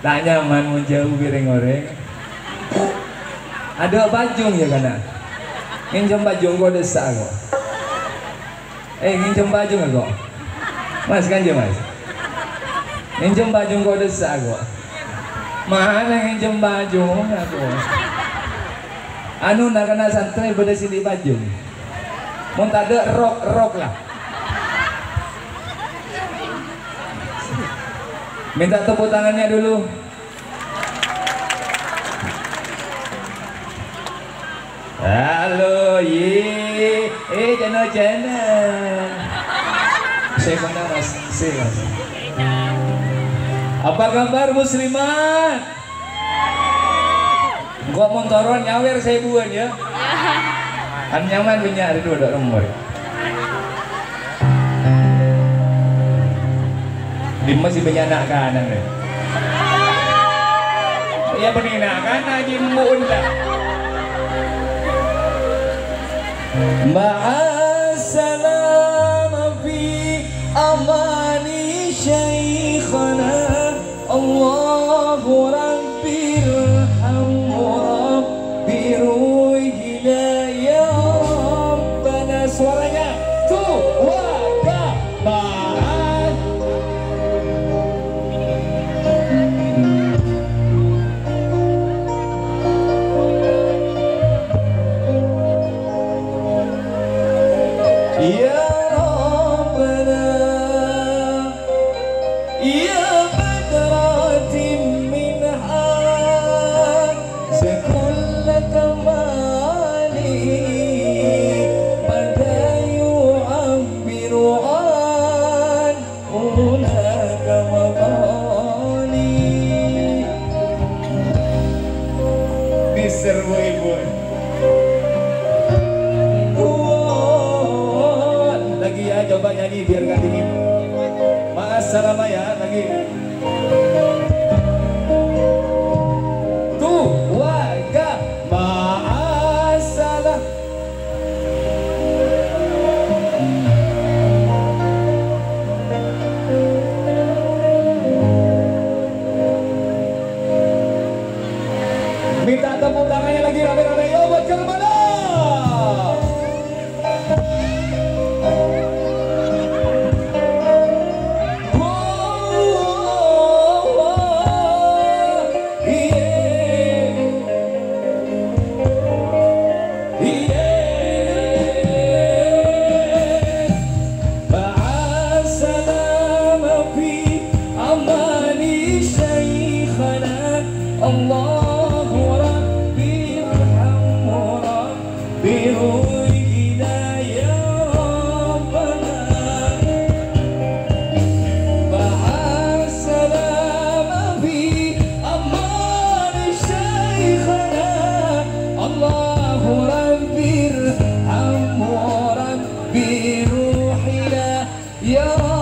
Tak nyaman mau jauh piring goreng. Ada bajung ya kana. Nginjem bajung kok desak kok. Nginjem bajung kok. Mas kanje mas. Nginjem bajung kok desak kok. Mana nginjem bajung aku. Anu nak kena santri pada sini bajung. Mun tak ada rok lah. Minta tepuk tangannya dulu. Halo, channel. Saya mana mas? Saya mas. Apa kabar muslimat? Gua montoron nyawer saya buan ya. Kan nyaman punya ada dua nomor. Masih banyak anak kanan deh. Ya benih anak kanan jimbun lah. Ma'assalam fi amani syekhana Allahu Rabbil Rabbi ruhina ya Rabbana. Suaranya tuh wadah lagi ya, coba nyanyi biar gak dingin. Ma'assalam ya lagi. Tuh waga ma'assalam. Minta tepuk tangannya lagi rame-rame yo buat Kelmana. Allahu Rabbi irhamhu Rabbi ruhina ya Rabbana. Ma'assalam fi amani syekhana Allahu Rabbi irhamhu Rabbi ruhina ya